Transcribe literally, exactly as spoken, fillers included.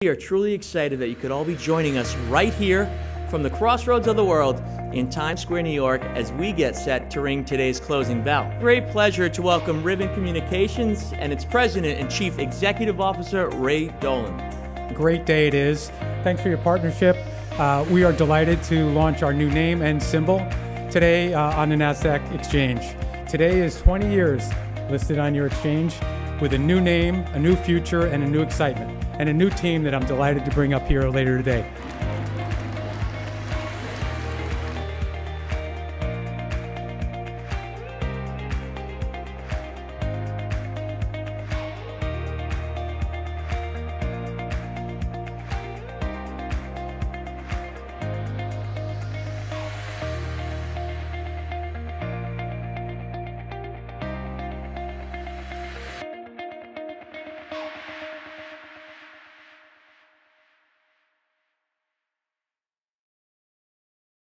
We are truly excited that you could all be joining us right here from the crossroads of the world in Times Square, New York, as we get set to ring today's closing bell. Great pleasure to welcome Ribbon Communications and its President and Chief Executive Officer, Ray Dolan. Great day it is. Thanks for your partnership. Uh, we are delighted to launch our new name and symbol today uh, on the Nasdaq exchange. Today is twenty years listed on your exchange with a new name, a new future, and a new excitement, and a new team that I'm delighted to bring up here later today.